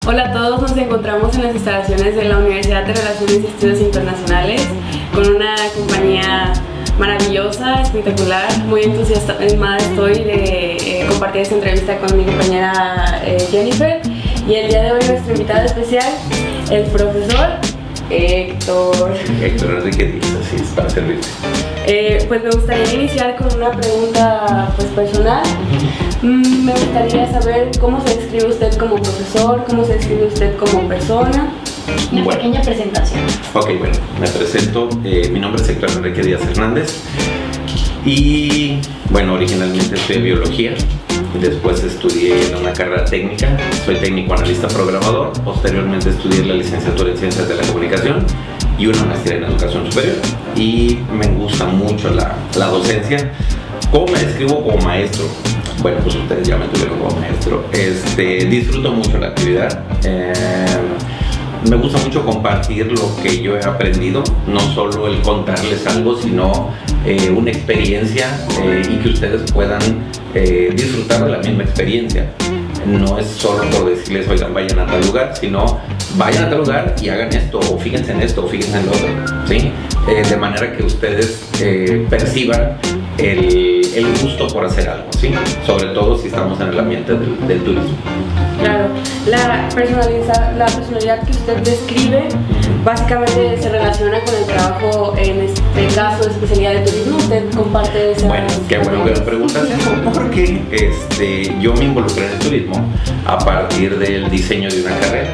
Hola a todos, nos encontramos en las instalaciones de la Universidad de Relaciones y Estudios Internacionales con una compañía maravillosa, espectacular. Muy entusiasmada estoy de compartir esta entrevista con mi compañera Jennifer. Y el día de hoy nuestro invitado especial, el profesor Héctor Enrique Díaz, así es, para servirte. Pues me gustaría iniciar con una pregunta personal. Me gustaría saber cómo se describe usted como profesor, cómo se describe usted como persona. Una pequeña presentación. Ok, bueno, me presento. Mi nombre es Héctor Enrique Díaz Hernández y bueno, originalmente estudié biología. Después estudié una carrera técnica, soy técnico analista programador. Posteriormente estudié la licenciatura en Ciencias de la Comunicación y una maestría en Educación Superior. Y me gusta mucho la docencia. ¿Cómo me describo como maestro? Bueno, pues ustedes ya me tuvieron como maestro. Disfruto mucho la actividad. Me gusta mucho compartir lo que yo he aprendido, no solo el contarles algo, sino una experiencia y que ustedes puedan disfrutar de la misma experiencia. No es solo por decirles, oigan, vayan a tal lugar, sino vayan a tal lugar y hagan esto, o fíjense en esto, o fíjense en lo otro, ¿sí? De manera que ustedes perciban el gusto por hacer algo, ¿sí? Sobre todo si estamos en el ambiente del turismo. Claro, la personalidad que usted describe básicamente se relaciona con el trabajo, en este caso de especialidad de turismo. ¿Usted comparte esa? Bueno, qué bueno que me preguntas eso, porque yo me involucré en el turismo a partir del diseño de una carrera.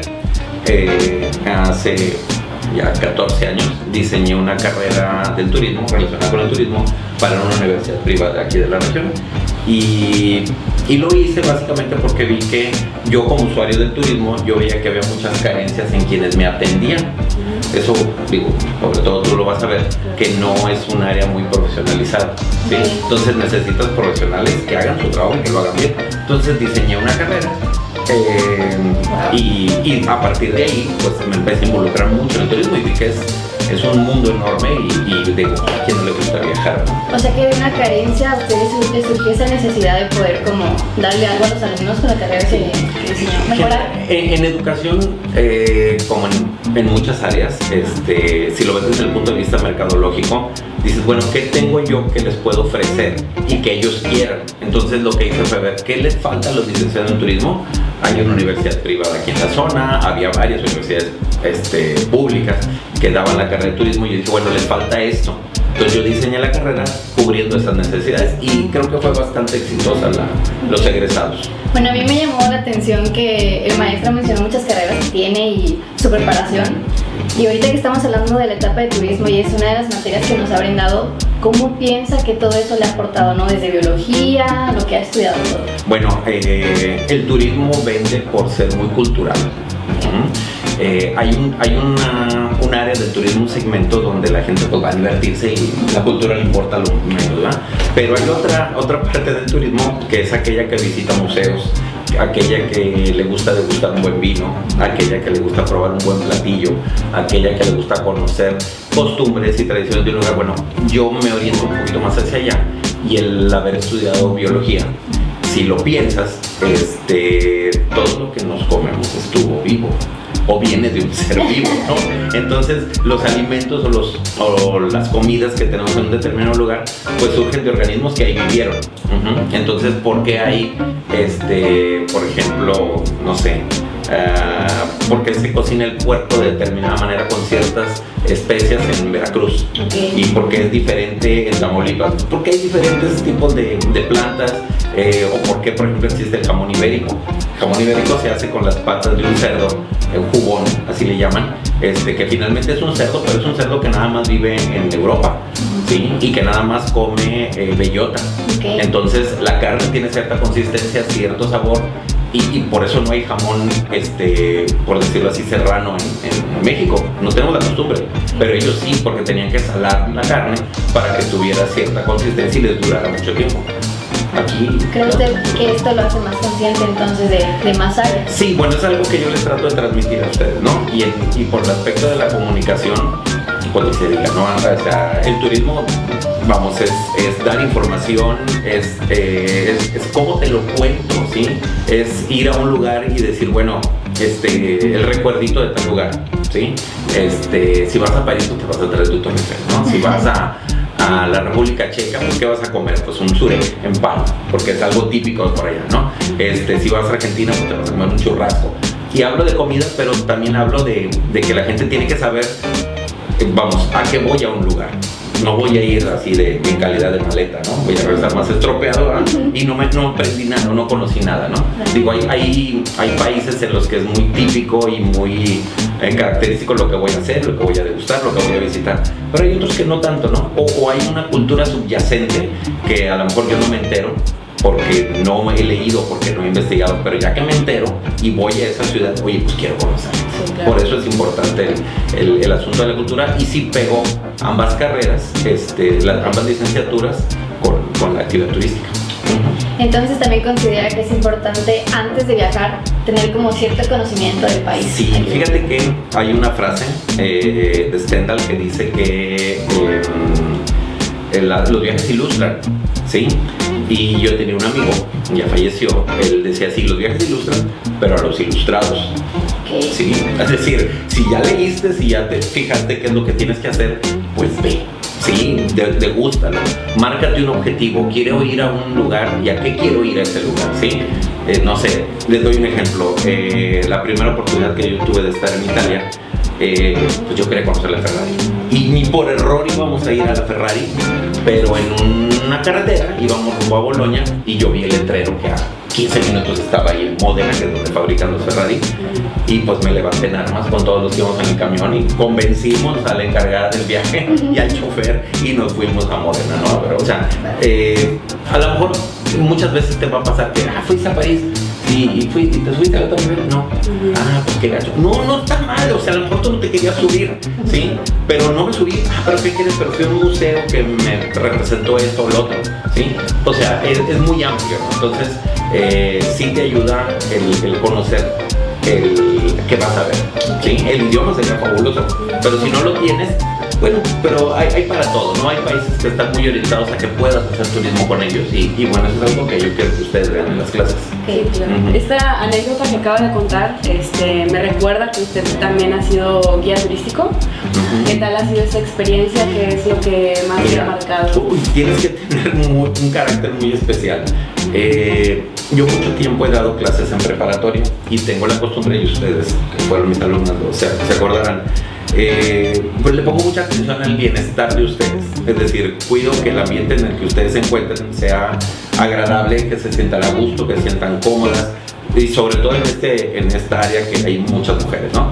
Hace ya 14 años diseñé una carrera del turismo, relacionada con el turismo, para una universidad privada aquí de la región. Y lo hice básicamente porque vi que yo, como usuario del turismo, yo veía que había muchas carencias en quienes me atendían. Eso, digo, sobre todo tú lo vas a ver, que no es un área muy profesionalizada, ¿sí? Entonces necesitas profesionales que hagan su trabajo y que lo hagan bien. Entonces diseñé una carrera y a partir de ahí pues me empecé a involucrar mucho en el turismo y vi que es un mundo enorme y digo, ¿a quién no le gusta viajar? O sea que de una carencia a ustedes les surgió esa necesidad de poder como darle algo a los alumnos con la carrera que diseñó, mejorar. En educación, como en muchas áreas, si lo ves desde el punto de vista mercadológico, dices, bueno, ¿qué tengo yo que les puedo ofrecer y que ellos quieran? Entonces lo que hice fue ver qué les falta a los licenciados en turismo. Hay una universidad privada aquí en la zona, había varias universidades públicas que daban la carrera de turismo y yo dije, bueno, les falta esto. Entonces yo diseñé la carrera cubriendo esas necesidades y creo que fue bastante exitosa los egresados. Bueno, a mí me llamó la atención que el maestro mencionó muchas carreras que tiene y su preparación. Y ahorita que estamos hablando de la etapa de turismo y es una de las materias que nos ha brindado, ¿cómo piensa que todo eso le ha aportado, ¿no? Desde biología, lo que ha estudiado todo. Bueno, el turismo vende por ser muy cultural. Hay un área del turismo, un segmento donde la gente pues va a divertirse y la cultura le importa lo menos, ¿verdad? Pero hay otra parte del turismo que es aquella que visita museos, aquella que le gusta degustar un buen vino, aquella que le gusta probar un buen platillo, aquella que le gusta conocer costumbres y tradiciones de un lugar. Bueno, yo me oriento un poquito más hacia allá y el haber estudiado biología, si lo piensas, todo lo que nos comemos estuvo vivo o viene de un ser vivo, ¿no? Entonces los alimentos o las comidas que tenemos en un determinado lugar pues surgen de organismos que ahí vivieron. Entonces, ¿por qué hay, por ejemplo, no sé, por qué se cocina el puerco de determinada manera con ciertas especias en Veracruz? Y por qué es diferente en Tamaulipas? Porque hay diferentes tipos de plantas. O por qué, por ejemplo, existe el jamón ibérico. El jamón ibérico se hace con las patas de un cerdo, un jubón, así le llaman, que finalmente es un cerdo, pero es un cerdo que nada más vive en Europa, ¿sí? Y que nada más come bellota. Entonces la carne tiene cierta consistencia, cierto sabor, y por eso no hay jamón, por decirlo así, serrano en México. No tenemos la costumbre, pero ellos sí, porque tenían que salar la carne para que tuviera cierta consistencia y les durara mucho tiempo. Aquí, ¿cree usted que esto lo hace más consciente entonces de más áreas? Sí, bueno, es algo que yo les trato de transmitir a ustedes, ¿no? Y por el aspecto de la comunicación, cuando se diga, ¿no? O sea, el turismo vamos, es dar información, es cómo te lo cuento, ¿sí? Es ir a un lugar y decir, bueno, el recuerdito de tal lugar, ¿sí? Si vas a París, pues te vas a traer tu Torre Eiffel, ¿no? Si vas a la República Checa, pues ¿qué vas a comer? Pues un suré en pan, porque es algo típico de por allá, ¿no? Si vas a Argentina, pues te vas a comer un churrasco. Y hablo de comidas, pero también hablo de que la gente tiene que saber, vamos, a qué voy a un lugar. No voy a ir así de calidad de maleta, ¿no? Voy a regresar más estropeado, ¿verdad? Y no aprendí nada, no conocí nada, ¿no? Digo, hay países en los que es muy típico y muy característico lo que voy a hacer, lo que voy a degustar, lo que voy a visitar. Pero hay otros que no tanto, ¿no? O hay una cultura subyacente que a lo mejor yo no me entero, porque no he leído, porque no he investigado, pero ya que me entero y voy a esa ciudad, oye, pues quiero conocer. Sí, claro. Por eso es importante el asunto de la cultura, y sí pego ambas carreras, ambas licenciaturas con la actividad turística. Entonces también considera que es importante antes de viajar tener como cierto conocimiento del país. Sí, fíjate que hay una frase de Stendhal que dice que los viajes ilustran, ¿sí? Y yo tenía un amigo, ya falleció, él decía así, los viajes ilustran, pero a los ilustrados. Okay. ¿Sí? Es decir, si ya leíste, si ya te fijaste qué es lo que tienes que hacer, pues ve, ¿sí? Degústalo, márcate un objetivo, quiero ir a un lugar, ¿y a qué quiero ir a ese lugar? ¿Sí? No sé, les doy un ejemplo, la primera oportunidad que yo tuve de estar en Italia, pues yo quería conocer la Ferrari, y ni por error íbamos a ir a la Ferrari, pero en una carretera íbamos rumbo a Bolonia y yo vi el letrero que a 15 minutos estaba ahí en Módena, que es donde fabrican los Ferrari, y pues me levanté en armas con todos los que íbamos en el camión y convencimos a la encargada del viaje y al chofer y nos fuimos a Módena, ¿no? Pero, o sea, a lo mejor muchas veces te va a pasar que, fuiste a París. ¿Y te subiste a otro nivel? No. Pues qué gacho. No está mal, o sea, a lo mejor tú no te querías subir, ¿sí? Pero no me subí. Pero ¿qué quieres? Pero fui a un museo que me representó esto o lo otro, ¿sí? O sea, es muy amplio, ¿no? Entonces, sí te ayuda el conocer qué vas a ver, ¿sí? El idioma sería fabuloso, pero si no lo tienes, bueno, pero hay para todo, ¿no? Hay países que están muy orientados a que puedas hacer turismo con ellos y bueno, eso es algo que yo quiero que ustedes vean en las clases. Sí, claro. Esta anécdota que acaba de contar me recuerda que usted también ha sido guía turístico. ¿Qué tal ha sido esa experiencia? ¿Qué es lo que más te ha marcado? Tienes que tener un carácter muy especial. Yo mucho tiempo he dado clases en preparatoria y tengo la costumbre, y ustedes que fueron mis alumnos se acordarán, pues le pongo mucha atención al bienestar de ustedes, es decir, cuido que el ambiente en el que ustedes se encuentren sea agradable, que se sientan a gusto, que se sientan cómodas, y sobre todo en esta área que hay muchas mujeres, ¿no?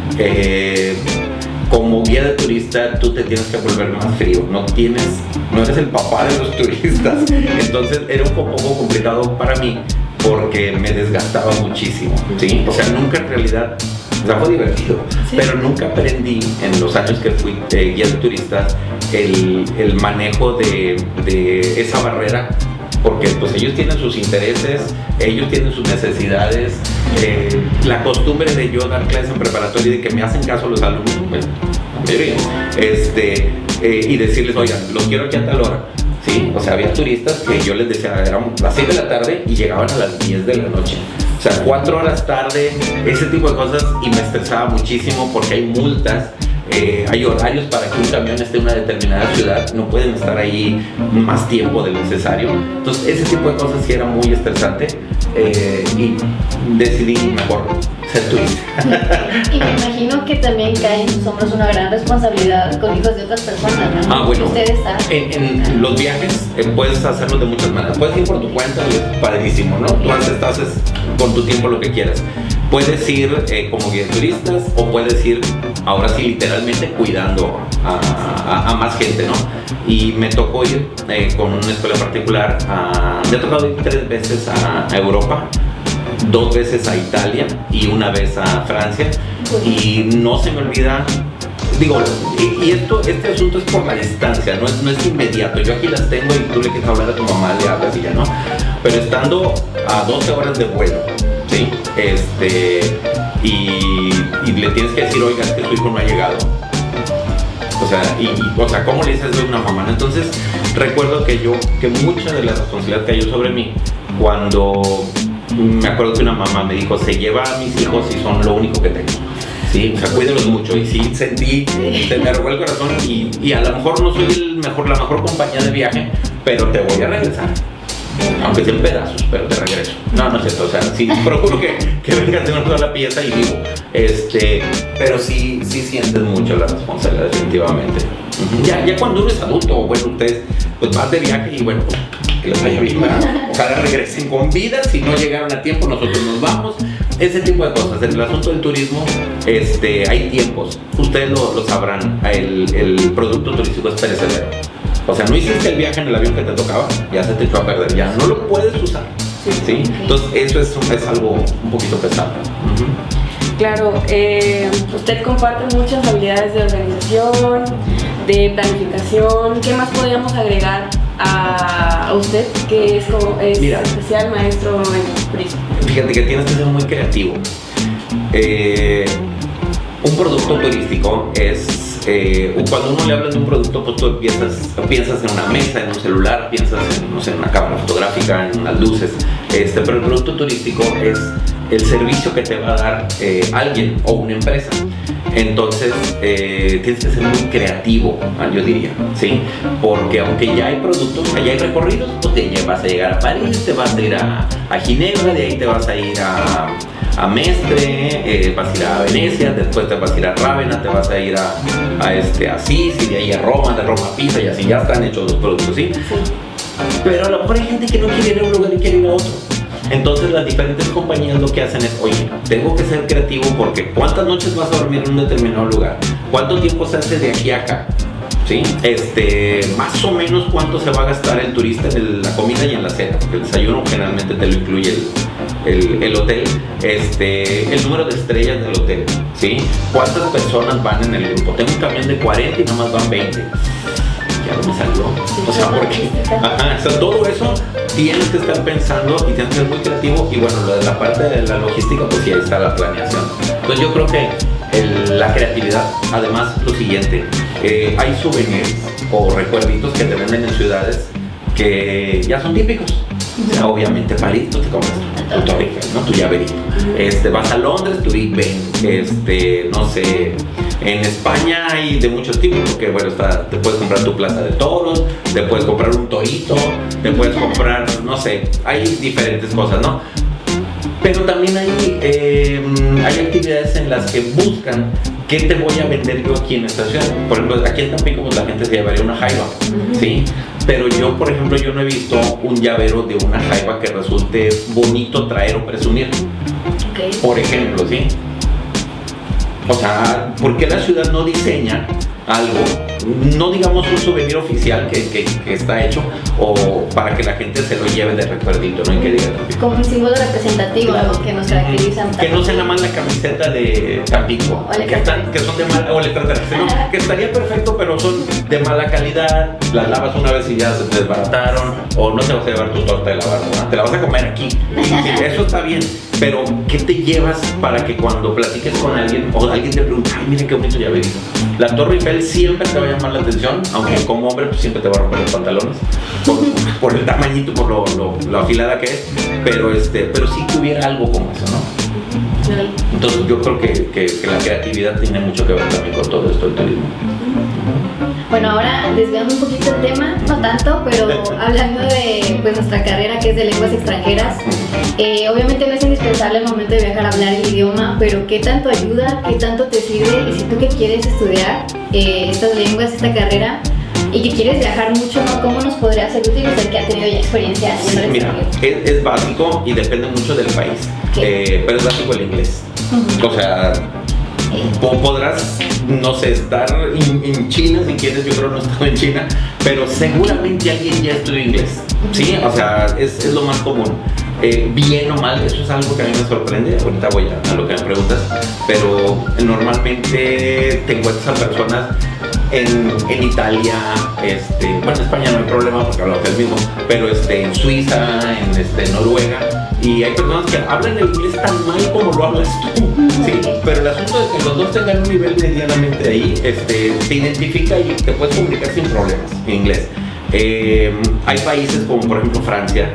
Como guía de turista tú te tienes que volver más frío, no eres el papá de los turistas, entonces era un poco complicado para mí porque me desgastaba muchísimo, ¿sí? O sea, nunca en realidad, o sea, fue divertido, sí, pero nunca aprendí en los años que fui guía de turistas el manejo de esa barrera, porque pues ellos tienen sus intereses, ellos tienen sus necesidades, la costumbre de yo dar clases en preparatoria y de que me hacen caso los alumnos, pues, la mayoría, y decirles, oigan, los quiero aquí a tal hora, ¿sí? O sea, había turistas que yo les decía, eran las 6 de la tarde y llegaban a las 10 de la noche. O sea, 4 horas tarde, ese tipo de cosas, y me estresaba muchísimo porque hay multas, hay horarios para que un camión esté en una determinada ciudad, no pueden estar ahí más tiempo del necesario. Entonces, ese tipo de cosas sí era muy estresante y decidí mejor ser turista. Y me imagino que también cae en sus hombros una gran responsabilidad con hijos de otras personas, ¿no? Bueno, ustedes en los viajes puedes hacerlo de muchas maneras. Puedes ir por tu cuenta, y es padrísimo, ¿no? Tú haces con tu tiempo lo que quieras. Puedes ir como guía de turistas o puedes ir, ahora sí, literalmente cuidando a más gente, ¿no? Y me tocó ir con una escuela particular, me ha tocado ir 3 veces a Europa, 2 veces a Italia y 1 vez a Francia, y no se me olvida, digo, y este asunto es por la distancia, no es inmediato. Yo aquí las tengo y tú le quieres hablar a tu mamá, le hablas y ya, ¿no? Pero estando a 12 horas de vuelo, ¿sí? Y le tienes que decir, oiga, es que tu hijo no ha llegado. O sea, ¿cómo le dices de una mamá? Entonces, recuerdo que mucha de la responsabilidad cayó sobre mí cuando me acuerdo que una mamá me dijo, se lleva a mis hijos y son lo único que tengo. Sí, o sea, cuídalos mucho. Y sí, sentí, se me arrugó el corazón y a lo mejor no soy la mejor compañía de viaje, pero te voy a regresar. Aunque sea en pedazos, pero te regreso. No es cierto, o sea, sí, procuro que vengas de una sola pieza y vivo. Pero sí sientes mucho la responsabilidad, definitivamente. Ya cuando uno es adulto, bueno, ustedes pues van de viaje y bueno, pues, que les vaya bien, ¿verdad? Ojalá regresen con vida, si no llegaron a tiempo, nosotros nos vamos. Ese tipo de cosas. En el asunto del turismo, hay tiempos. Ustedes lo sabrán, el producto turístico es perecedero. O sea, no hiciste el viaje en el avión que te tocaba, ya se te echó a perder, ya no lo puedes usar. ¿Sí? Entonces, eso es algo un poquito pesado. Claro, usted comparte muchas habilidades de organización, de planificación. ¿Qué más podríamos agregar a usted, que es especial maestro en turismo? Fíjate que tienes que ser muy creativo. Un producto turístico es... cuando uno le habla de un producto, pues tú piensas en una mesa, en un celular, piensas en, no sé, en una cámara fotográfica, en unas luces. Pero el producto turístico es el servicio que te va a dar alguien o una empresa. Entonces, tienes que ser muy creativo, yo diría, ¿sí? Porque aunque ya hay productos, ya hay recorridos, pues vas a llegar a París, te vas a ir a Ginebra, de ahí te vas a ir a Mestre, vas a ir a Venecia, después te vas a ir a Rávena, te vas a ir a Asís, y de ahí a Roma, de Roma a Pisa, y así ya están hechos los productos, ¿sí? Pero a lo mejor hay gente que no quiere ir a un lugar y quiere ir a otro. Entonces las diferentes compañías lo que hacen es, oye, tengo que ser creativo porque ¿cuántas noches vas a dormir en un determinado lugar? ¿Cuánto tiempo se hace de aquí a acá? ¿Sí? Más o menos cuánto se va a gastar el turista en la comida y en la cena, porque el desayuno generalmente te lo incluye el hotel, el número de estrellas del hotel, ¿sí? ¿Cuántas personas van en el grupo? Tengo un camión de 40 y nada más van 20. Ya no me salió. O sea, porque o sea, todo eso tienes que estar pensando y tienes que ser muy creativo. Y bueno, lo de la parte de la logística, pues sí, ahí está la planeación. Entonces yo creo que la creatividad, además lo siguiente, hay souvenirs o recuerditos que te venden en ciudades que ya son típicos. O sea, obviamente París, tú te compras tu Torre Eiffel, ¿no? Tu llaverito. Vas a Londres, tu Big Ben. No sé, en España hay de muchos tipos, porque bueno, te puedes comprar tu Plaza de Toros, te puedes comprar un torito, te puedes comprar, no sé, hay diferentes cosas, ¿no? Pero también hay actividades en las que buscan qué te voy a vender yo aquí en esta ciudad. Por ejemplo, aquí en Tampico pues, la gente se llevaría una jaiba, ¿sí? Pero yo, por ejemplo, yo no he visto un llavero de una jaiba que resulte bonito traer o presumir. Por ejemplo, ¿sí? O sea, ¿por qué la ciudad no diseña algo, no digamos un souvenir oficial que está hecho, o para que la gente se lo lleve de recuerdito, ¿no? Y que diga Tampico. Como un símbolo representativo, claro, algo que nos caracteriza. Que no sea nada más la camiseta de Tampico, que son de mala, o el extraterrestre, ¿no? Que estaría perfecto, pero son de mala calidad, las lavas una vez y ya se te desbarataron, o no te vas a llevar tu torta de la barra, ¿no? Te la vas a comer aquí. Sí, eso está bien, pero ¿qué te llevas para que cuando platiques con alguien, o alguien te pregunte, ay, miren qué bonito llaverito? La Torre Eiffel siempre te va a llamar la atención, aunque como hombre pues siempre te va a romper los pantalones por el tamañito, por lo afilada que es, pero sí que hubiera algo como eso, ¿no? Entonces yo creo que la creatividad tiene mucho que ver también con todo esto del turismo. Bueno, ahora desviando un poquito el tema, no tanto, pero hablando de pues, nuestra carrera que es de lenguas extranjeras, obviamente no es indispensable al momento de viajar a hablar el idioma, pero ¿qué tanto ayuda? ¿Qué tanto te sirve? Y si tú que quieres estudiar estas lenguas, esta carrera, y que quieres viajar mucho, ¿no? ¿Cómo nos podría ser útil usted que ha tenido ya experiencia en el Mira, es básico y depende mucho del país, pero es básico el inglés. O sea, podrás, no sé, estar en China si quieres, yo creo no he estado en China, pero seguramente alguien ya estudió inglés, ¿sí? O sea, es lo más común. Bien o mal, eso es algo que a mí me sorprende. Ahorita voy a lo que me preguntas, pero normalmente te encuentras a personas en Italia, bueno, en España no hay problema porque hablamos del mismo, pero en Suiza, en Noruega, Y hay personas que hablan el inglés tan mal como lo hablas tú, ¿sí? Pero el asunto de que los dos tengan un nivel medianamente ahí, te identifica y te puedes comunicar sin problemas en inglés. Hay países como por ejemplo Francia,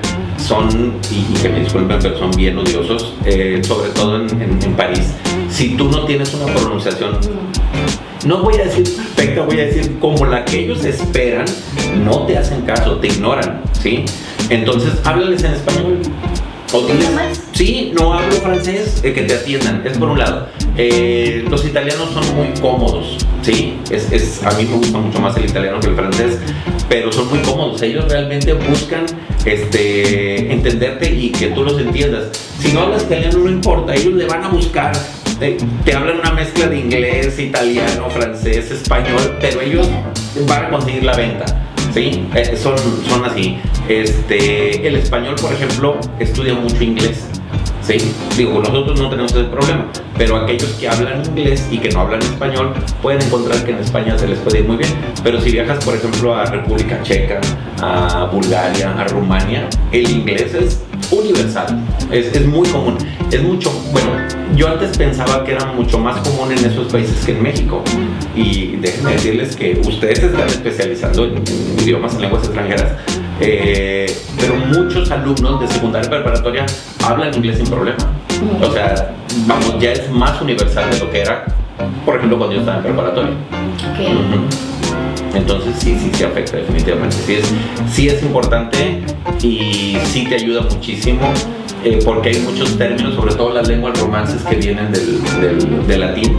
y que me disculpen, pero son bien odiosos, sobre todo en París. Si tú no tienes una pronunciación, no voy a decir perfecta, voy a decir como la que ellos esperan, no te hacen caso, te ignoran, ¿sí? Entonces, háblales en español. O diles, sí, no hablo francés, que te atiendan, es por un lado. Los italianos son muy cómodos, ¿sí? A mí me gusta mucho más el italiano que el francés, pero son muy cómodos. Ellos realmente buscan entenderte y que tú los entiendas. Si no hablas italiano no importa, ellos le van a buscar. Te hablan una mezcla de inglés, italiano, francés, español, pero ellos van a conseguir la venta, ¿sí? Son así. El español, por ejemplo, estudia mucho inglés, ¿sí? Digo, nosotros no tenemos ese problema, pero aquellos que hablan inglés y que no hablan español pueden encontrar que en España se les puede ir muy bien. Pero si viajas, por ejemplo, a República Checa, a Bulgaria, a Rumania, el inglés es universal, es muy común, es mucho, bueno, yo antes pensaba que era mucho más común en esos países que en México, y déjenme decirles que ustedes se están especializando en idiomas, en lenguas extranjeras, pero muchos alumnos de secundaria preparatoria hablan inglés sin problema. O sea, vamos, ya es más universal de lo que era, por ejemplo, cuando yo estaba en preparatoria. Okay. Entonces sí afecta definitivamente, sí es importante y sí te ayuda muchísimo, porque hay muchos términos, sobre todo las lenguas romances que vienen del latín.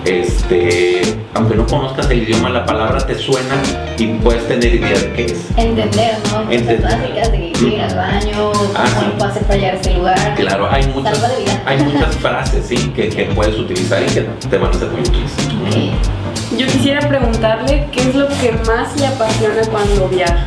Aunque no conozcas el idioma, la palabra te suena y puedes tener idea de qué es. Entender, ¿no? Cosas básicas de que ir al baño, cómo no puedo hacer fallar ese lugar. Claro, hay muchas frases, sí, que puedes utilizar y que te van a ser muy útiles. Okay. Yo quisiera preguntarle qué es lo que más le apasiona cuando viaja.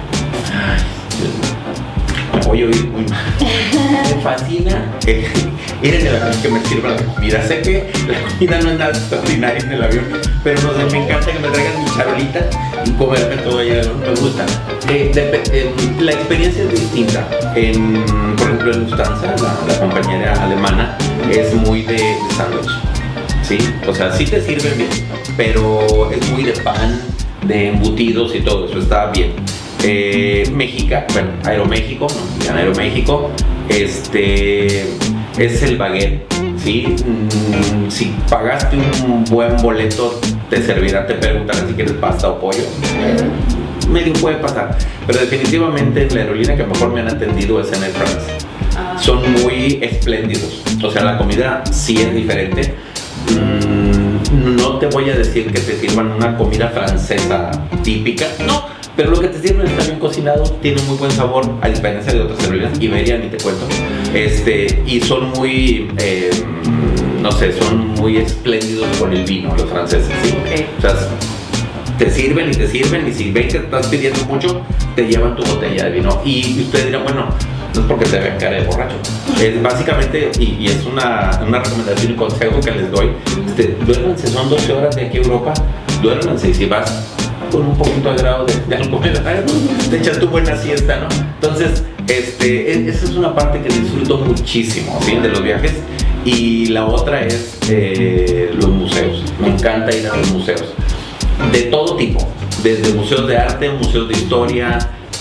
Voy a oír muy mal. Me fascina ir en el avión, que me sirva la comida. Sé que la comida no es nada extraordinaria en el avión, pero no sé, me encanta que me traigan mi charolita y comerme todo allá, me gusta. La experiencia es distinta. Por ejemplo, en Lufthansa, la compañía alemana, es muy de sándwich, ¿sí? O sea, sí te sirven bien, pero es muy de pan, de embutidos y todo eso, está bien. Aeroméxico, no, Aeroméxico, es el baguette, ¿sí? Si pagaste un buen boleto, te servirá, te preguntarán si quieres pasta o pollo. Medio puede pasar, pero definitivamente la aerolínea que mejor me han atendido es en Air France. Son muy espléndidos, o sea, la comida sí es diferente. No te voy a decir que te sirvan una comida francesa típica, no, pero lo que te sirven está bien cocinado, tiene muy buen sabor, a diferencia de otras aerolíneas. Iberia, ni te cuento, y son muy, no sé, son muy espléndidos con el vino, los franceses, ¿sí? Okay. O sea, te sirven, y si ven que estás pidiendo mucho, te llevan tu botella de vino. Y ustedes dirán, bueno, no es porque te vean cara de borracho. Es básicamente, y es una recomendación y consejo que les doy, duérmanse, son 12 horas de aquí a Europa, duérmanse, y si vas con un poquito de grado de alcohol, te echas tu buena siesta, ¿no? Entonces, esa es una parte que disfruto muchísimo, ¿sí? De los viajes. Y la otra es los museos. Me encanta ir a los museos de todo tipo, desde museos de arte, museos de historia,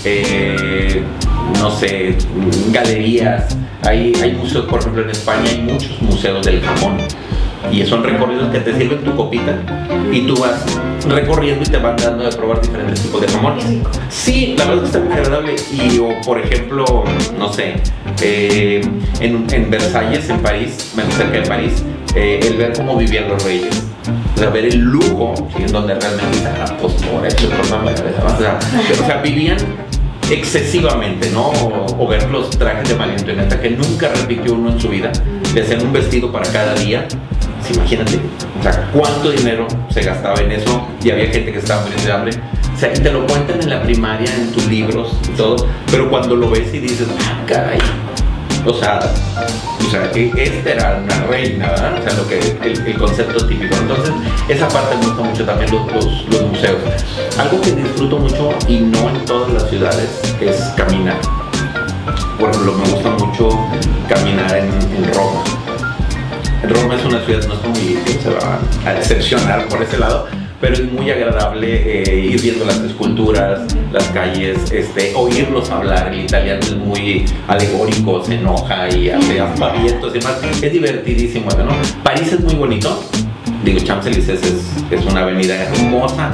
no sé, galerías. Hay museos, por ejemplo, en España hay muchos museos del jamón, y son recorridos que te sirven tu copita y tú vas recorriendo y te van dando de probar diferentes tipos de jamón. Sí, la verdad es que está muy agradable. O por ejemplo, no sé, en Versalles, en París, menos cerca de París, el ver cómo vivían los reyes, o sea, ver el lujo, ¿sí? En donde realmente está la postura, o sea, vivían excesivamente, ¿no? O ver los trajes de María Antonieta, que nunca repitió uno en su vida, de hacer un vestido para cada día. Sí, imagínate, o sea, cuánto dinero se gastaba en eso, y había gente que estaba muriendo de hambre. O sea, y te lo cuentan en la primaria, en tus libros y todo, pero cuando lo ves y dices, ah, caray, o sea, esta era una reina, ¿verdad? O sea, lo que el concepto típico. Entonces, esa parte me gusta mucho también, los museos. Algo que disfruto mucho, y no en todas las ciudades, es caminar. por ejemplo, me gusta mucho caminar en Roma. Roma es una ciudad, no está muy limpia, se va a decepcionar por ese lado, pero es muy agradable ir viendo las esculturas, las calles, oírlos hablar. El italiano es muy alegórico, se enoja y hace aspavientos y demás. Es divertidísimo, ¿no? París es muy bonito. Digo, Champs-Élysées es una avenida hermosa,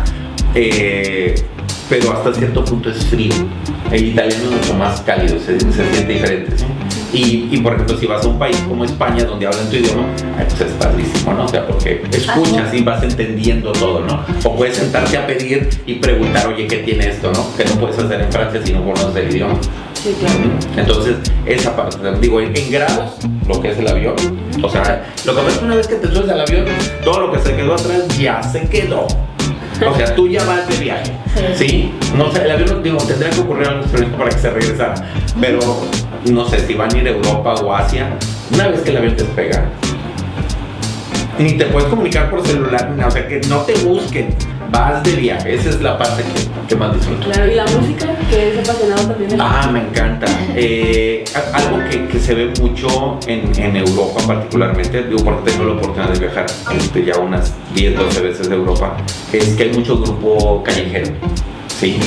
pero hasta cierto punto es frío. El italiano es mucho más cálido, se siente diferente, ¿sí? Y por ejemplo, si vas a un país como España, donde hablan tu idioma, pues es padrísimo, ¿no? O sea, porque escuchas y vas entendiendo todo, ¿no? O puedes sentarte a pedir y preguntar, oye, ¿qué tiene esto, no? Que no puedes hacer en Francia si no conoces el idioma. Sí, claro. Entonces, esa parte, digo, en grados, lo que es el avión, o sea, lo que ves una vez que te subes al avión, todo lo que se quedó atrás ya se quedó. O sea, tú ya vas de viaje, ¿sí? No sé, el avión, digo, tendría que ocurrir algo para que se regresara, pero no sé, si van a ir a Europa o Asia, una vez que el avión despega, ni te puedes comunicar por celular, o sea, que no te busquen, vas de viaje, esa es la parte que más disfruto. Claro, y la música, que es apasionado también. Me encanta. Algo que se ve mucho en Europa particularmente, digo, porque tengo la oportunidad de viajar ya unas 10, 12 veces de Europa, es que hay mucho grupo callejero, ¿sí?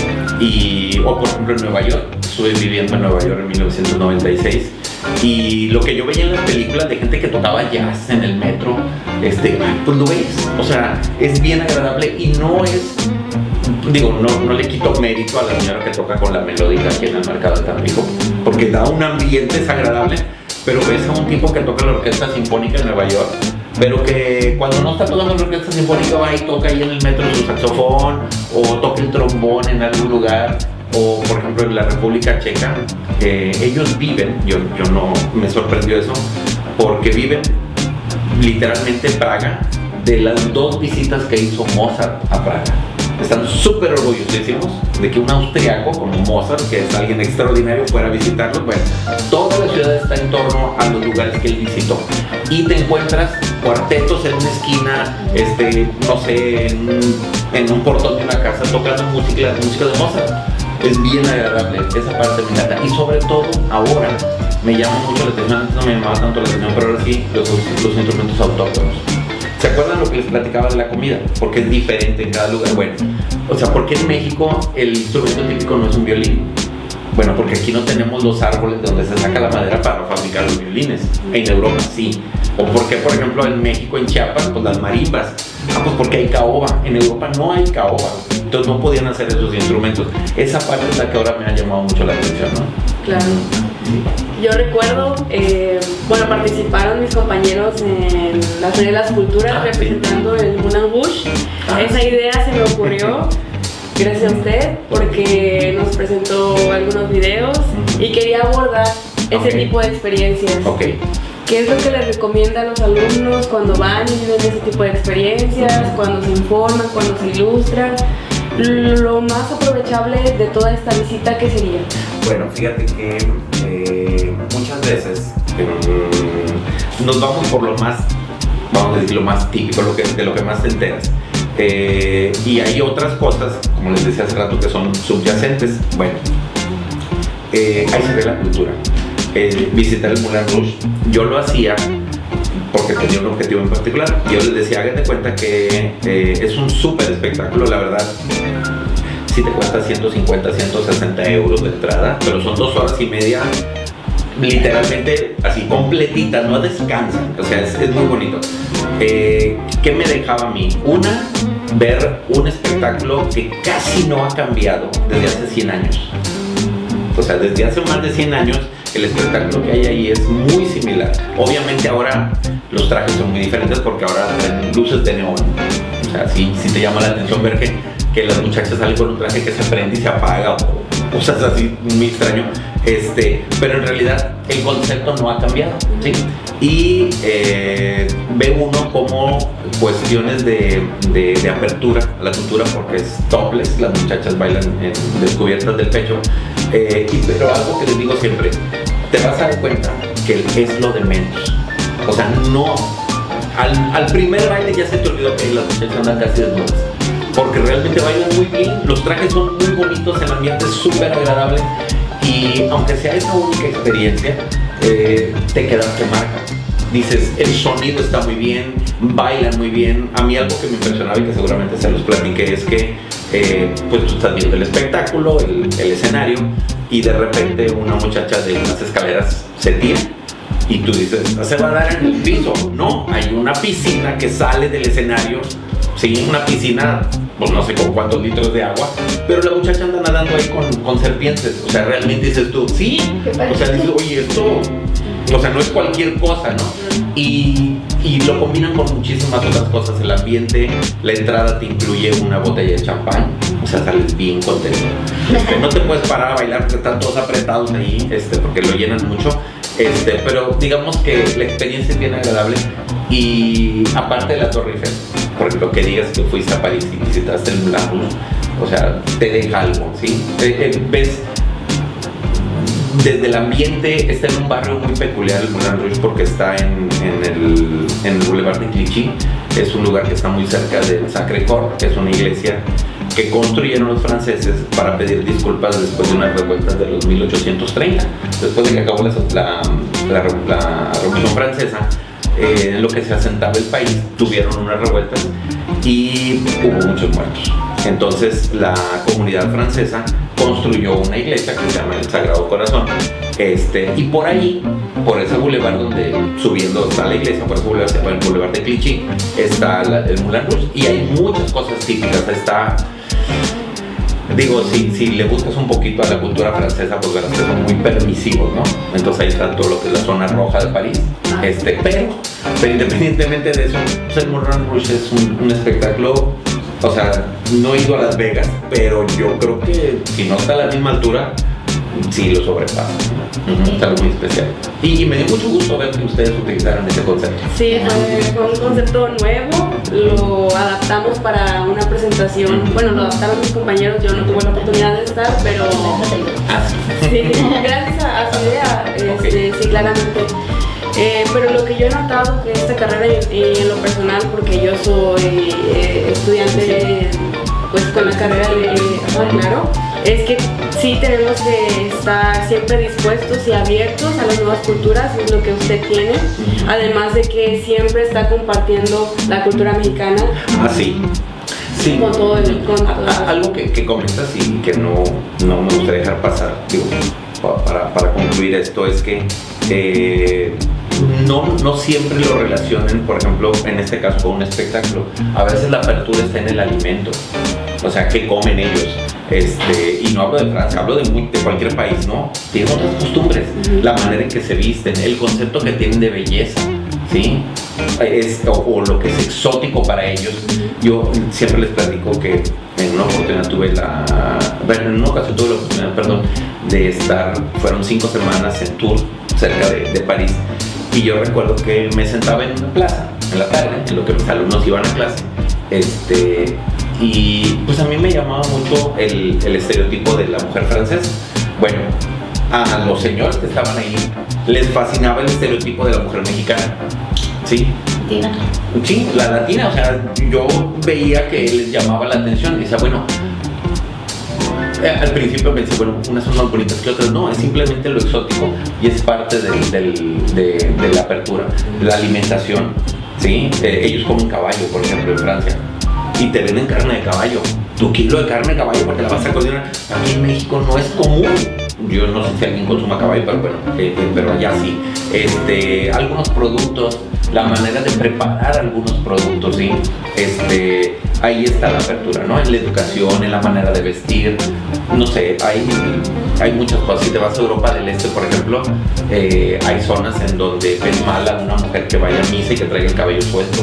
O por ejemplo en Nueva York, estuve viviendo en Nueva York en 1996, y lo que yo veía en las películas de gente que tocaba jazz en el metro, pues lo ves, o sea, es bien agradable y no es, digo, no le quito mérito a la señora que toca con la melódica aquí en el mercado de Tampico, porque da un ambiente, es agradable, pero ves a un tipo que toca la orquesta sinfónica en Nueva York, pero que cuando no está tocando la orquesta sinfónica va y toca ahí en el metro su saxofón, o toca el trombón en algún lugar, o por ejemplo en la República Checa, ellos viven, yo no me sorprendió eso, porque viven literalmente en Praga de las 2 visitas que hizo Mozart a Praga. Están súper orgullosísimos de que un austriaco como Mozart, que es alguien extraordinario, fuera a visitarlos. Bueno, toda la ciudad está en torno a los lugares que él visitó. Y te encuentras cuartetos en una esquina, no sé, en un portón de una casa, tocando música de Mozart. Es bien agradable, esa parte me encanta. Y sobre todo, ahora me llama mucho la atención, antes no me llamaba tanto la atención, pero ahora sí, los instrumentos autóctonos. ¿Se acuerdan lo que les platicaba de la comida? Porque es diferente en cada lugar. Bueno, o sea, ¿por qué en México el instrumento típico no es un violín? Bueno, porque aquí no tenemos los árboles de donde se saca la madera para fabricar los violines. En Europa sí. O porque, por ejemplo, en México, en Chiapas, pues las marimbas. Pues porque hay caoba. En Europa no hay caoba. Entonces no podían hacer esos instrumentos. Esa parte es la que ahora me ha llamado mucho la atención, ¿no? Claro. Yo recuerdo, participaron mis compañeros en la Feria de las Culturas representando el Moulin Rouge. Esa idea se me ocurrió gracias a usted porque nos presentó algunos videos y quería abordar ese tipo de experiencias. ¿Qué es lo que les recomienda a los alumnos cuando van y viven ese tipo de experiencias, cuando se informan, cuando se ilustran? Lo más aprovechable de toda esta visita, ¿qué sería? Bueno, fíjate que muchas veces nos vamos por lo más, vamos a decir, lo más típico, de lo que más te enteras. Y hay otras cosas, como les decía hace rato, que son subyacentes. Bueno, ahí se ve la cultura. Visitar el Moulin Rouge, yo lo hacía porque tenía un objetivo en particular. Yo les decía, háganse cuenta que es un súper espectáculo, la verdad. Sí te cuesta 150, 160 euros de entrada, pero son 2 horas y media literalmente así completitas, no descansan, o sea, es muy bonito. ¿Qué me dejaba a mí? Ver un espectáculo que casi no ha cambiado desde hace 100 años. O sea, desde hace más de 100 años el espectáculo que hay ahí es muy similar. Obviamente ahora los trajes son muy diferentes porque ahora tienen luces de neón. O sea, sí te llama la atención ver que las muchachas salen con un traje que se prende y se apaga o cosas así muy extraño. Pero en realidad el concepto no ha cambiado, ¿sí? Y ve uno como cuestiones de apertura a la cultura, porque es topless, las muchachas bailan descubiertas del pecho. Pero algo que les digo siempre, te vas a dar cuenta que es lo de menos. O sea, no, al primer baile ya se te olvidó que las muchachas andan casi desnudas, porque realmente bailan muy bien, los trajes son muy bonitos, el ambiente es súper agradable Y aunque sea esa única experiencia, te marca. Dices, el sonido está muy bien, bailan muy bien. A mí algo que me impresionaba y que seguramente se los platiqué es que pues tú estás viendo el espectáculo, el escenario, y de repente una muchacha de unas escaleras se tira y tú dices, se va a dar en el piso. No, hay una piscina que sale del escenario, sí, una piscina, pues no sé con cuántos litros de agua, pero la muchacha anda nadando ahí con serpientes. O sea, realmente dices tú, sí, o sea, dices, oye, esto, o sea, no es cualquier cosa, ¿no? Y lo combinan con muchísimas otras cosas. El ambiente, la entrada te incluye una botella de champán, o sea, sales bien contento. No te puedes parar a bailar porque están todos apretados ahí, porque lo llenan mucho. Pero digamos que la experiencia es bien agradable. Y aparte de la Torre Eiffel, por ejemplo, que digas que fuiste a París y visitaste el Moulin Rouge, o sea, te deja algo, ¿sí? Ves desde el ambiente. Está en un barrio muy peculiar el Moulin Rouge porque está en el Boulevard de Clichy. Es un lugar que está muy cerca del Sacré-Cœur, que es una iglesia que construyeron los franceses para pedir disculpas después de unas revueltas de los 1830. Después de que acabó la Revolución Francesa, en lo que se asentaba el país, tuvieron unas revueltas y hubo muchos muertos. Entonces la comunidad francesa construyó una iglesia que se llama el Sagrado Corazón, y por ahí, por ese bulevar donde subiendo está la iglesia, por ese bulevar se llama el Boulevard de Clichy, está el Moulin Rouge, y hay muchas cosas típicas. Está, digo, si le buscas un poquito a la cultura francesa, pues verás que son muy permisivos, ¿no? Entonces ahí está todo lo que es la zona roja de París. Pero independientemente de eso, pues el Moulin Rouge es un espectáculo. O sea, no he ido a Las Vegas, pero yo creo que si no está a la misma altura, sí lo sobrepasa. Es algo muy especial. Y me dio mucho gusto ver que ustedes utilizaron ese concepto. Sí, fue un concepto nuevo, lo adaptamos para una presentación. Bueno, lo adaptaron mis compañeros, yo no tuve la oportunidad de estar, pero sí, gracias a su idea, sí, claramente. Pero lo que yo he notado que esta carrera en lo personal, porque yo soy estudiante pues con la carrera de claro, es que sí tenemos que estar siempre dispuestos y abiertos a las nuevas culturas, es lo que usted tiene, además de que siempre está compartiendo la cultura mexicana. Sí. Con todo algo que comentas y que no me gustaría dejar pasar, digo, para concluir esto, es que no siempre lo relacionen, por ejemplo, en este caso con un espectáculo. A veces la apertura está en el alimento, o sea, qué comen ellos. Y no hablo de Francia, hablo de cualquier país, ¿no? Tienen otras costumbres, la manera en que se visten, el concepto que tienen de belleza, ¿sí? O lo que es exótico para ellos. Yo siempre les platico que en una oportunidad en una ocasión tuve la oportunidad, de estar, fueron 5 semanas en tour cerca de París, y yo recuerdo que me sentaba en una plaza en la tarde, en lo que mis alumnos iban a clase, y pues a mí me llamaba mucho el estereotipo de la mujer francesa. Bueno, a los señores que estaban ahí les fascinaba el estereotipo de la mujer mexicana, ¿sí? Latina. Sí, la latina. O sea, yo veía que les llamaba la atención y decía, bueno, al principio pensé, bueno, unas son más bonitas que otras. No, es simplemente lo exótico y es parte de la apertura. La alimentación, ¿sí? Ellos comen caballo, por ejemplo, en Francia, y te venden carne de caballo. Tu kilo de carne de caballo porque la vas a cocinar. Aquí en México no es común. Yo no sé si alguien consuma caballo, pero bueno, pero allá sí. Algunos productos, la manera de preparar algunos productos, ¿sí? Ahí está la apertura, ¿no? En la educación, en la manera de vestir, no sé, hay muchas cosas. Si te vas a Europa del Este, por ejemplo, hay zonas en donde ven mal a una mujer que vaya a misa y que traiga el cabello suelto.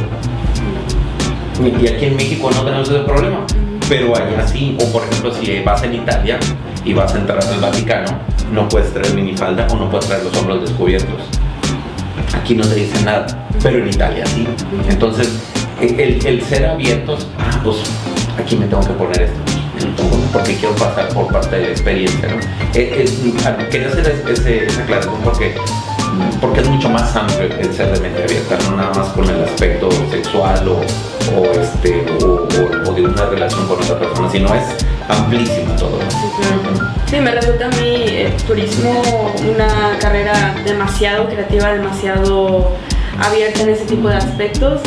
Y aquí en México no tenemos ese problema, pero allá sí. O por ejemplo, si vas en Italia y vas a entrar al Vaticano, no puedes traer minifalda o no puedes traer los hombros descubiertos. Aquí no te dicen nada, pero en Italia sí. Entonces, el ser abiertos, pues aquí me tengo que poner esto, porque quiero pasar por parte de la experiencia, ¿no? Quería hacer esa aclaración porque es mucho más amplio el ser de mente abierta, no nada más con el aspecto sexual o de una relación con otra persona, sino es amplísimo todo, ¿no? Sí, Sí, me resulta a mí turismo una carrera demasiado creativa, demasiado abierta en ese tipo de aspectos,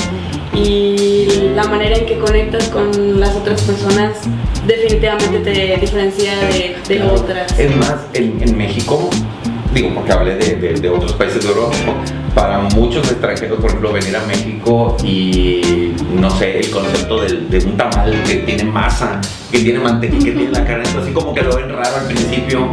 y la manera en que conectas con las otras personas definitivamente te diferencia de otras. Es más, en México, digo porque hablé de otros países de Europa, para muchos extranjeros, por ejemplo, venir a México y no sé, el concepto de un tamal que tiene masa, que tiene mantequilla, que tiene la carne, así como que lo ven raro al principio,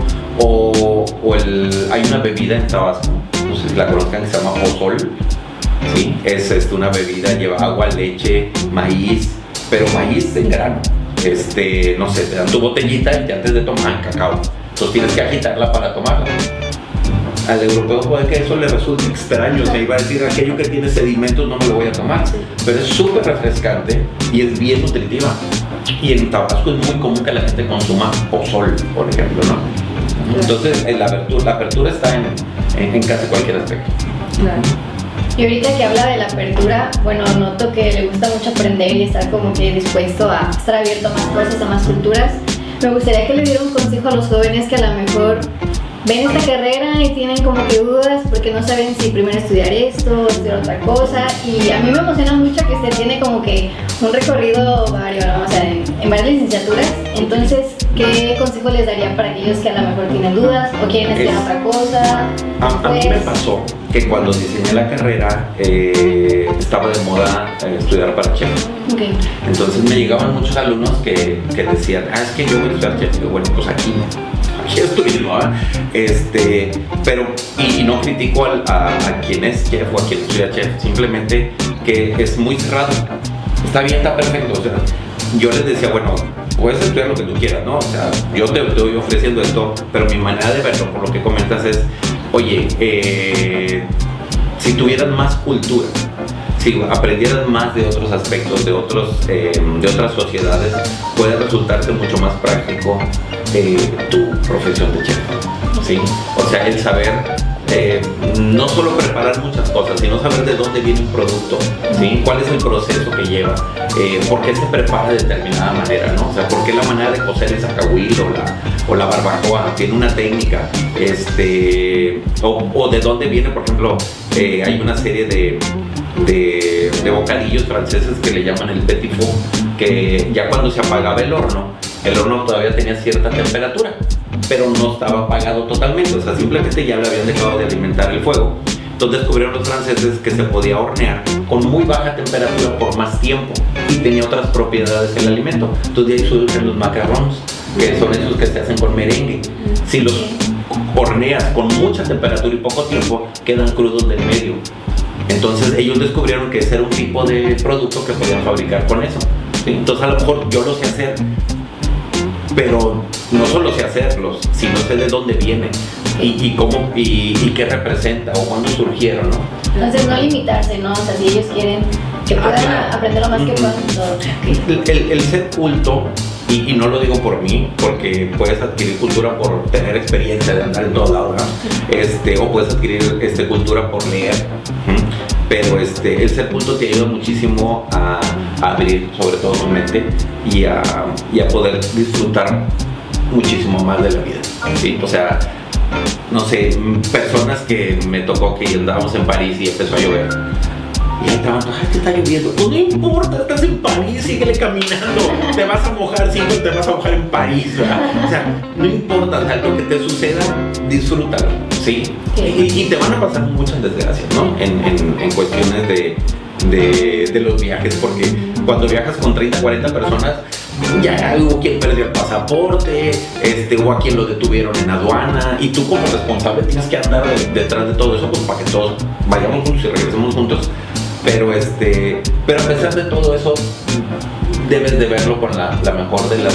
hay una bebida en Tabasco, no sé si la conozcan, que se llama pozol. Sí, es una bebida, lleva agua, leche, maíz, pero maíz en grano. No sé, te dan tu botellita y antes de tomar cacao, entonces tienes que agitarla para tomarla. Al europeo puede que eso le resulte extraño, o sea, iba a decir aquello que tiene sedimentos no me lo voy a tomar, pero es súper refrescante y es bien nutritiva. Y en Tabasco es muy común que la gente consuma pozol, por ejemplo, ¿no? Entonces la apertura está en casi cualquier aspecto. Claro. Y ahorita que habla de la apertura, bueno, noto que le gusta mucho aprender y estar como que dispuesto a estar abierto a más cosas, a más culturas. Me gustaría que le diera un consejo a los jóvenes que a lo mejor ven esta carrera y tienen como que dudas porque no saben si primero estudiar esto o estudiar otra cosa. Y a mí me emociona mucho que se tiene como que un recorrido varios, ¿no? O sea, en varias licenciaturas. Entonces, ¿qué consejo les daría para aquellos que a lo mejor tienen dudas o quieren estudiar otra cosa? A mí me pasó que cuando diseñé la carrera estaba de moda estudiar para chef. Okay. Entonces me llegaban muchos alumnos que decían, es que yo voy a estudiar chef. Y yo, bueno, pues aquí estoy, ¿no? Pero, y no critico a quien es chef o a quien estudia chef, simplemente que es muy cerrado. Está bien, está perfecto. O sea, yo les decía, bueno, puedes estudiar lo que tú quieras, ¿no? O sea, yo te estoy ofreciendo esto, pero mi manera de verlo, por lo que comentas, es, oye, si tuvieras más cultura, si aprendieras más de otros aspectos, de otras sociedades, puede resultarte mucho más práctico tu profesión de chef, ¿sí? O sea, el saber no solo preparar muchas cosas, sino saber de dónde viene un producto, ¿sí? Cuál es el proceso que lleva, por qué se prepara de determinada manera, ¿no? O sea, por qué la manera de cocer el zacahuil o la barbacoa tiene una técnica, o de dónde viene, por ejemplo, hay una serie de bocadillos franceses que le llaman el petit four, que ya cuando se apagaba el horno todavía tenía cierta temperatura, pero no estaba apagado totalmente, o sea, simplemente ya le habían dejado de alimentar el fuego. Entonces descubrieron los franceses que se podía hornear con muy baja temperatura por más tiempo y tenía otras propiedades el alimento. Entonces de ahí surgen los macarons, que son esos que se hacen con merengue. Si los horneas con mucha temperatura y poco tiempo, quedan crudos del medio. Entonces ellos descubrieron que ese era un tipo de producto que podían fabricar con eso, ¿sí? Entonces a lo mejor yo lo sé hacer, pero no solo sé hacerlos, sino sé de dónde vienen y cómo y qué representa o cuándo surgieron, ¿no? Entonces no limitarse, ¿no? O sea, si ellos quieren que puedan aprender lo más que puedan, todo. El ser culto, y no lo digo por mí, porque puedes adquirir cultura por tener experiencia de andar en todos lados, ¿no? O puedes adquirir cultura por leer, pero el ser culto te ayuda muchísimo a abrir sobre todo tu mente y a poder disfrutar muchísimo más de la vida, ¿sí? O sea, no sé, personas que me tocó que andábamos en París y empezó a llover. Y ahí te está lloviendo. Pues no importa, estás en París, síguele caminando. Te vas a mojar, sí, te vas a mojar en París, ¿verdad? O sea, no importa, o sea, lo que te suceda, disfrútalo, ¿sí? Y te van a pasar muchas desgracias, ¿no? En cuestiones de los viajes, porque cuando viajas con 30, 40 personas, ya hubo quien perdió el pasaporte, hubo a quien lo detuvieron en aduana, y tú como responsable tienes que andar detrás de todo eso, pues para que todos vayamos juntos y regresemos juntos. Pero a pesar de todo eso, debes de verlo con la mejor de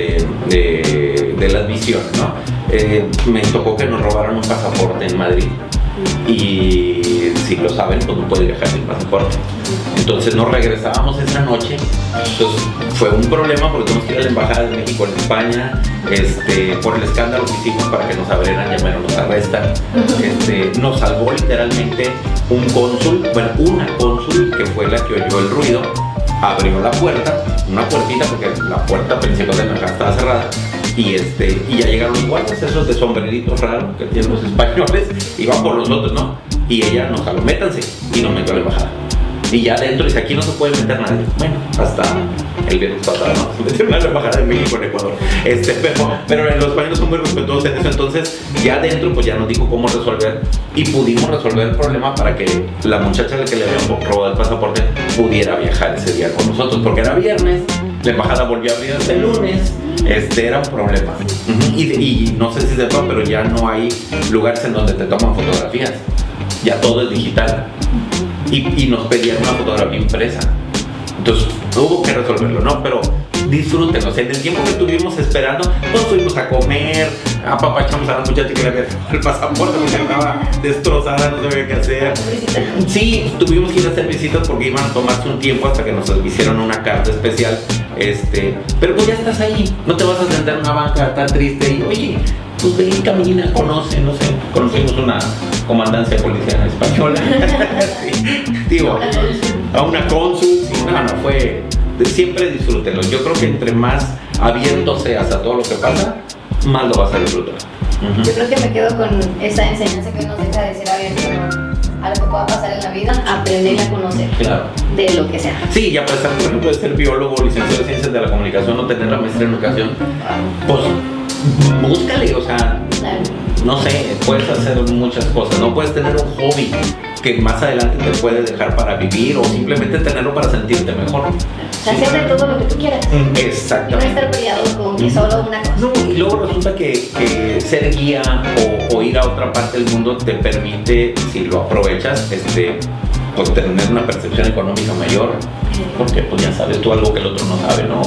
las visiones, ¿no? Me tocó que nos robaron un pasaporte en Madrid, y si lo saben, pues no puedes viajar sin pasaporte. Entonces nos regresábamos esa noche. Entonces fue un problema porque tuvimos que ir a la embajada de México en España, por el escándalo que hicimos para que nos abrieran, ya menos nos arrestan. Nos salvó literalmente un cónsul, bueno, una cónsul que fue la que oyó el ruido, abrió la puerta, una puertita porque la puerta principal de la embajada estaba cerrada, y ya llegaron los guardias, esos de sombreritos raros que tienen los españoles, y van por los otros, ¿no? Y ella nos jaló, métanse, y nos metió a la embajada. Y ya adentro dice, aquí no se puede meter nadie. Bueno, hasta el viernes pasado, ¿no? Se metieron a la embajada de México en Ecuador. Pero los españoles son muy respetuosos en eso. Entonces, ya adentro, pues ya nos dijo cómo resolver. Y pudimos resolver el problema para que la muchacha a la que le habían robado el pasaporte pudiera viajar ese día con nosotros. Porque era viernes, la embajada volvió a abrir hasta el lunes. Era un problema. Y no sé si sepan, pero ya no hay lugares en donde te toman fotografías. Ya todo es digital. Y nos pedían una fotografía impresa. Entonces hubo que resolverlo, ¿no? Pero disfrútenlo. O sea, en el tiempo que estuvimos esperando, pues fuimos a comer, apapachamos a la muchacha que le había dejado el pasaporte porque estaba destrozada, no sabía qué hacer. Sí, tuvimos que ir a hacer visitas porque iban a tomarse un tiempo hasta que nos hicieron una carta especial. Pero pues ya estás ahí, no te vas a sentar en una banca tan triste y, oye, pues ven, camina, conoce, no sé. Conocimos una comandancia de policía española. Sí, digo, a una cónsul. Sí, no, fue. Siempre disfrútenlo. Yo creo que entre más abierto seas a todo lo que pasa, más lo vas a disfrutar. Yo creo que me quedo con esa enseñanza que nos deja de ser abierto a lo que pueda pasar en la vida, aprender a conocer, claro, de lo que sea. Sí, ya puedes ser, por ejemplo, ser biólogo, licenciado en ciencias de la comunicación o tener la maestría en educación. Pues búscale, o sea, no sé, puedes hacer muchas cosas, no puedes tener un hobby que más adelante te puede dejar para vivir o simplemente tenerlo para sentirte mejor. O sea, hacer de todo lo que tú quieras. Exactamente. Y no estar peleado con que solo una cosa. No, y luego resulta que ser guía o ir a otra parte del mundo te permite, si lo aprovechas, pues tener una percepción económica mayor. Porque pues ya sabes tú algo que el otro no sabe, ¿no?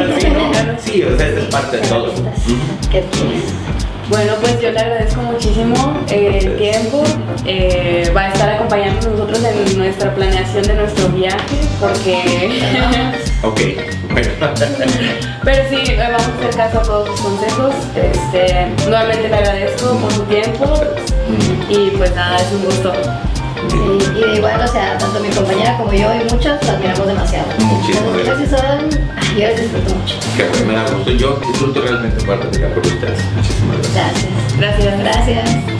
Sí, o sea, es parte de todo. ¿Qué quieres? Bueno, pues yo le agradezco muchísimo el tiempo. Va a estar acompañándonos nosotros en nuestra planeación de nuestro viaje, porque... Ok. Pero sí, vamos a hacer caso a todos sus consejos. Nuevamente le agradezco por su tiempo y pues nada, es un gusto. Sí, y de igual, o sea, tanto mi compañera como yo y muchos la admiramos demasiado. Muchísimas gracias. Yo les disfruto mucho. Que me da gusto. Yo disfruto realmente para platicar con ustedes. Muchísimas gracias. Gracias. Gracias.